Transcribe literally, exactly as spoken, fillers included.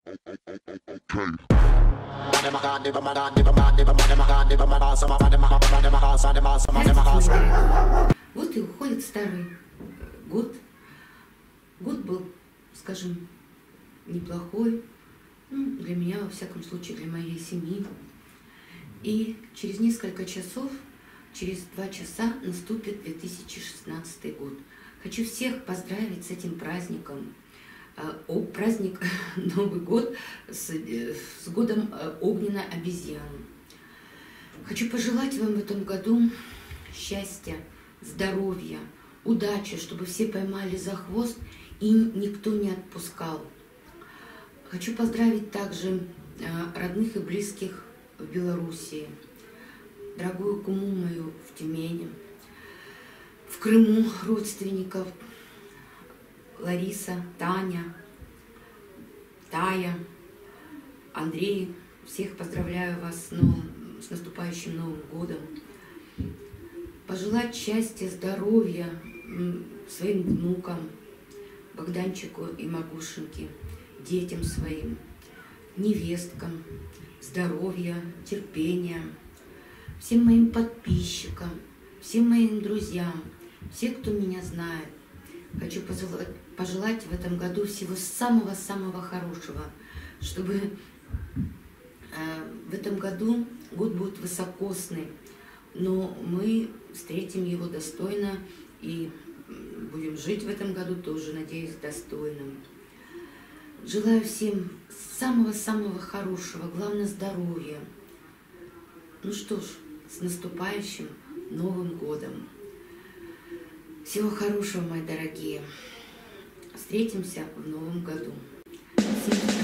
Вот и уходит старый год. Год был, скажем, неплохой, ну, для меня, во всяком случае, для моей семьи. И через несколько часов, через два часа наступит две тысячи шестнадцатый год. Хочу всех поздравить с этим праздником. О, праздник Новый год с, с годом огненной обезьяны. Хочу пожелать вам в этом году счастья, здоровья, удачи, чтобы все поймали за хвост и никто не отпускал. Хочу поздравить также родных и близких в Белоруссии, дорогую куму мою в Тюмени, в Крыму родственников, Лариса, Таня, Тая, Андрей. Всех поздравляю вас с, новым, с наступающим Новым годом. Пожелать счастья, здоровья своим внукам, Богданчику и Маргушеньке, детям своим, невесткам, здоровья, терпения, всем моим подписчикам, всем моим друзьям, всем, кто меня знает. Хочу пожелать, пожелать в этом году всего самого-самого хорошего, чтобы э, в этом году год будет высокосный, но мы встретим его достойно и будем жить в этом году тоже, надеюсь, достойным. Желаю всем самого-самого хорошего, главное здоровья. Ну что ж, с наступающим Новым годом! Всего хорошего, мои дорогие! Встретимся в Новом году. Всем